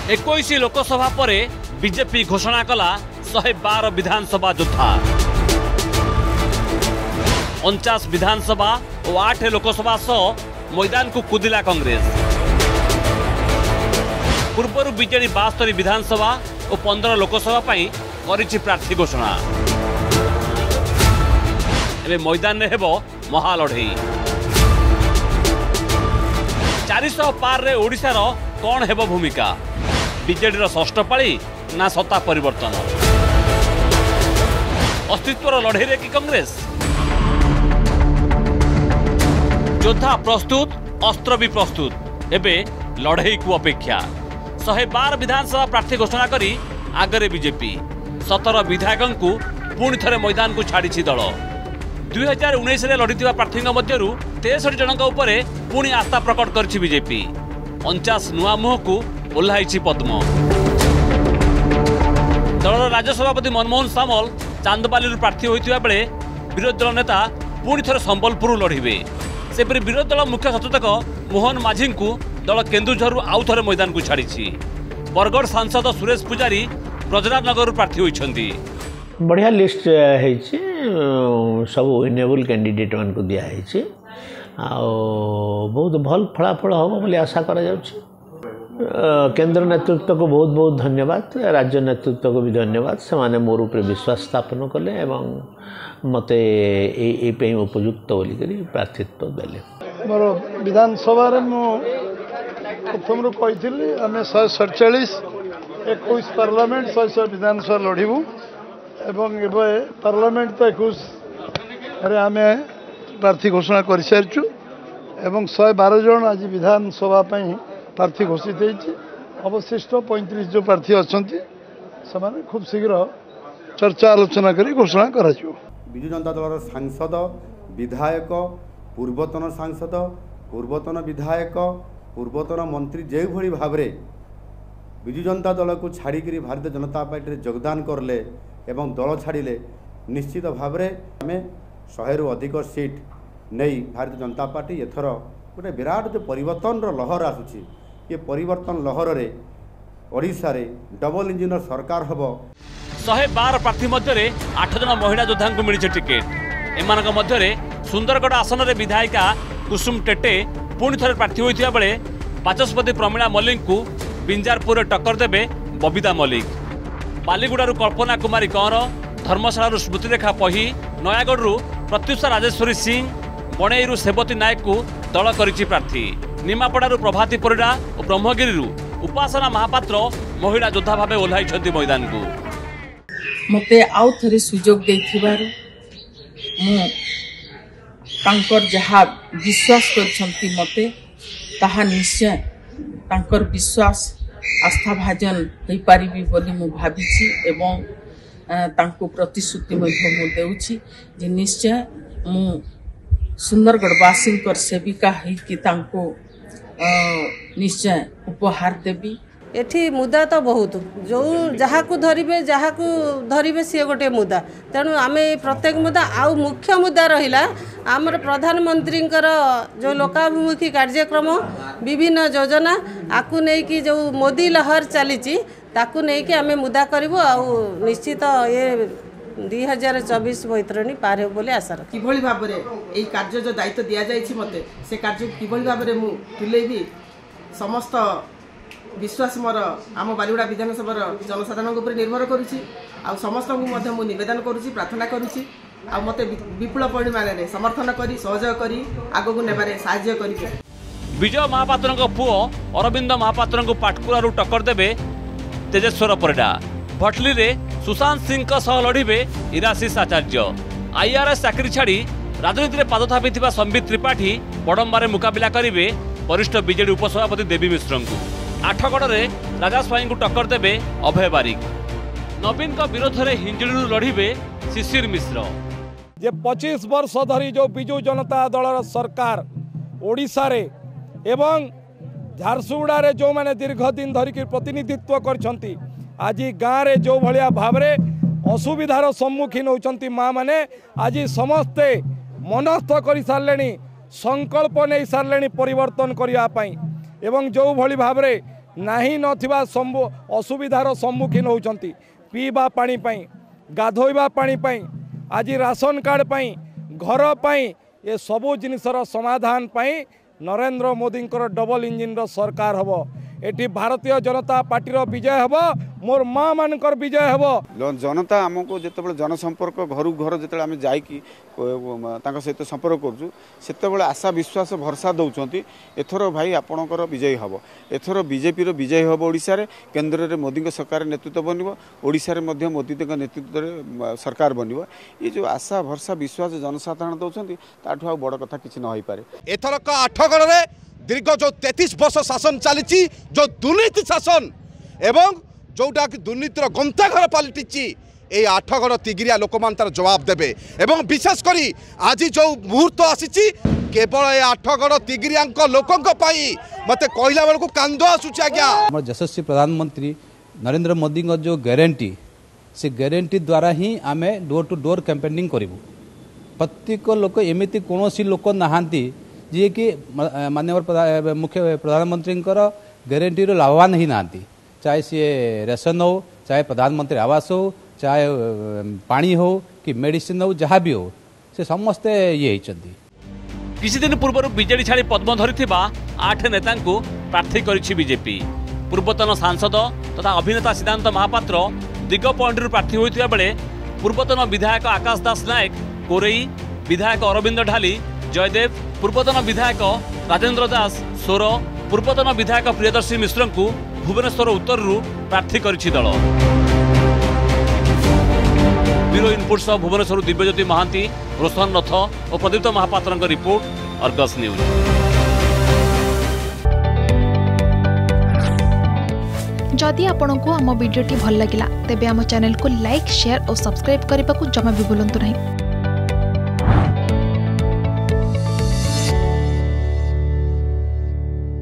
21 लोकसभा पर बीजेपी घोषणा कला 112 विधानसभा योद्धा 49 विधानसभा और 8 लोकसभा सह मैदान को कुदिला कांग्रेस। पूर्व बीजेडी 72 विधानसभा और 15 लोकसभा करिछि प्रार्थी घोषणा। एबे मैदान में हेबो महालढ़ई 400 पार रे ओडिसा रो कौन हेबो भूमिका बीजेडी रो षष्ठ पाली ना सत्ता परिवर्तन अस्तित्वर लड़ई रे कि कांग्रेस। योद्धा प्रस्तुत अस्त्र भी प्रस्तुत एबे लड़ई को अपेक्षा 112 विधानसभा प्रार्थी घोषणा करी आगरे बीजेपी 17 विधायकों को पुणी थे मैदान को छाड़ी दल 2019 रे लड़ीथिबा प्रार्थी मध्यरु 63 जनक उपरे पुणी आस्था प्रकट करछि बीजेपी 49 नुआ मुह को ओह्लाई पद्म। दलर राज्य सभापति मनमोहन सामल चांदबाली प्रार्थी होइतिबा बेले विरोधी दल नेता पुणी थे संबलपुर लड़िबे। सेपरि विरोधी दल मुख्य सचेतक मोहन माझी को दल केन्दुझर आउ थे मैदान को छाड़ी। बरगढ़ सांसद सुरेश पुजारी ब्रजराज नगर प्रार्थी होइछन्ती। बढ़िया लिस्ट है सब इनेबल कैंडिडेट मान को दिया है बहुत भल फलाफल हम बोली आशा करा जाउछि। केंद्र नेतृत्व को बहुत बहुत धन्यवाद, राज्य नेतृत्व को भी धन्यवाद। से माने मोर उपरे विश्वास स्थापन कले एवं मते ए उपयुक्त बोली करी प्रार्थित्व देले। मोर विधानसभा रे मु प्रथम रो कहिथिली आमे 147 21 पार्लियामेंट 100 विधानसभा लढिबू एवं एबे पार्लियामेंट तो 21 रे आमे प्रार्थी घोषणा कर सारिछु एवं 112 जन आज विधानसभा पई प्रार्थी घोषित होती। अवशिष्ट 35 जो प्रार्थी अच्छा से खूब शीघ्र चर्चा आलोचना कर घोषणा कर। विजु जनता दल सांसद विधायक पूर्वतन सांसद पूर्वतन विधायक पूर्वतन मंत्री जो भली भाव विजु जनता दल को छाड़ी भारतीय जनता पार्टी योगदान करले एवं दल छाड़िले निश्चित भाव आम 100 रु अधिक सीट नहीं भारतीय जनता पार्टी एथर गोटे विराट जो परिवर्तन लहर आसुची ये परिवर्तन लहर रे ओडिशा रे डबल इंजिन सरकार हबो। 112 प्रार्थी मध्य 8 जन महिला योद्धा को मिली टिकेट। एमानक मध्य सुंदरगढ़ आसन रे विधायिका कुसुम टेटे पुणी थे प्रार्थी होइतिबा बेले बाचस्पति प्रमीला मल्लिक को बिंजारपुर टक्कर देबे बबिता मल्लिक। बालीगुड़ारू कल्पना कुमारी कंवर धर्मशाला स्मृति रेखा पही नयागढ़ प्रत्युषा राजेश्वरी सिंह बणेईरू सेवती नायक को दल करिछि प्रार्थी। निमापड़ारू प्रभाती परिड़ा और ब्रह्मगिरी उपासना महापात्र महिला योद्धा भावे ओह्लाई मैदान को। मते आउ थरे सुजोग देथिबारु मु तांकर जहा विश्वास करछंती मते ताहा निश्चय तांकर विश्वास आस्था भाजन होई पारिबी बोली मु भाबिछि एवं तांको प्रतिश्रुति मध्ये मु देउछि जे निश्चय मु सुंदरगढ़वासी सेविका होइकि तांको निश्चय उपहार देवी। एठी मुद्दा तो बहुत जो जहाँ को धरिबे सी गोटे मुद्दा तेणु आम प्रत्येक मुद्दा आउ मुख्य मुद्दा रहिला आमर प्रधानमंत्री जो लोकाभिमुखी कार्यक्रम विभिन्न योजना आकु नेकी जो मोदी लहर चली ताकू नेकी आम मुद्दा करिवो आउ निश्चित ये 2024 बैतरणी पार हो बोले आशा रखी। किभली भाव में यही कार्य जो दायित्व दि जाइछि मते से कार्य किभली भाव में मु तुलेबी समस्त विश्वास मोर आम बालीगुड़ा विधानसभा जनसाधारण उपर निर्भर करुछि आ समस्त को मु निवेदन करुछि प्रार्थना करुछि आ मते विपुल परिमाण में समर्थन करी सहयोग करी आगो को नेबारे सहाय्य करिवे। विजय महापात्र पुओ अरविंद महापात्र को पाटकुरारू टक्कर देबे तेजेश्वर परिड़ा। भटली रे सुशांत सिंह सह लड़िबे इराशीष आचार्य। आईआरएस चाकरी छाड़ी राजनीति में पाद थापिथिबा संबित त्रिपाठी बड़म्बारे मुकाबिला करिवे वरिष्ठ बीजेडी उपसभापति देवी मिश्र को। आठगढ़ रे राजा स्वाई को टक्कर देबे अभय बारिक। नवीन का विरोध में हिंजिड़ू लड़िबे शिशिर मिश्र। जे 25 वर्ष धरी जो विजु जनता दल सरकार ओडिशा रे एवं झारसुगुड़ा रे जो माने दीर्घ दिन धरिक प्रतिनिधित्व करछंती आज गाँव रे जो भाया भाव असुविधार सम्मुखीन होती माँ मैंने आज समस्ते मनस्थ कर सारे संकल्प नहीं सारे परिवर्तन करने एवं जो भली भाव ନାହିଁ ନଥିବା ଅସୁବିଧାର ସମ୍ମୁଖୀନ ହେଉଛନ୍ତି। ପିଇବା ପାଣି ପାଇଁ, ଗାଧୋଇବା ପାଣି ପାଇଁ, ଆଜି ରାସନ କାର୍ଡ଼ ପାଇଁ, ଘର ପାଇଁ, ଏ ସବୁ ଜିନିଷର ସମାଧାନ ପାଇଁ नरेंद्र मोदी डबल इंजिन सरकार हम। एटी भारतीय जनता पार्टी विजय हम, मोर माँ मानकर विजय हम। जनता आमको जिते जनसंपर्क घर घर जो आम जा सहित संपर्क करुँ आशा विश्वास भरसा दौरान एथर भाई आपणकर विजय हम। एथर बीजेपी विजय हम। ओडिशा रे केंद्र में मोदी सरकार नेतृत्व बनब, ओडिशा रे मध्य मोदी नेतृत्व सरकार बनब। ये जो आशा भरसा विश्वास जनसाधारण दौरान ताठू आ बड़ कथा किसी न हो पारे। एथरक आठगड़ रे दीर्घ जो 33 वर्ष शासन चली, जो दुर्नीति शासन एवं जोटा कि दुर्नीतिर गंताघर पलटि ये आठगड़ तिगिरिया लोक मान तार जवाब देबे। एवं विशेषकर आज जो मुहूर्त आसी केवल ये आठगड़ तिगिरिया लोकों मत कहला बेलू कांद आसूची। आज्ञा यशस्वी प्रधानमंत्री नरेंद्र मोदी जो गारंटी से गारंटी द्वारा ही आम डोर टू डोर कैंपेनिंग करूँ। प्रत्येक लोक एमती कौन लोक नहांती जी कि माननीय मुख्य प्रधानमंत्री गारंटी लाभवान ही ना, चाहे सी रेशन हो, चाहे प्रधानमंत्री आवास हो, चाहे पानी हो कि मेडिसिन हो, जहाँ भी हो से समस्ते ये होती। किसी दिन पूर्व बीजेडी छाड़ी पद्म धरी 8 नेता प्रार्थी करिछि बीजेपी। पूर्वतन सांसद तथा अभिनेता सिद्धांत महापात्र दिग पॉइंट प्रार्थी होइतिबा बेले पूर्वतन विधायक आकाश दास नायक कोरेई, विधायक अरविंद ढाली जयदेव, पूर्वतन विधायक राजेंद्र दास सोर, पूर्वतन विधायक प्रियदर्शी मिश्र को भुवनेश्वर उत्तर प्रार्थी करिछि दल। ब्यूरो इनपुट सह भुवनेश्वर दिव्यज्योति महांती, रोशन रथ और प्रदीप्त महापात्र रिपोर्ट, अर्गस न्यूज। जदि आपंक आम भिडी भल लगा तेब आम चैनल को लाइक, शेयर और सब्सक्राइब करने को जमा भी भूलु नहीं।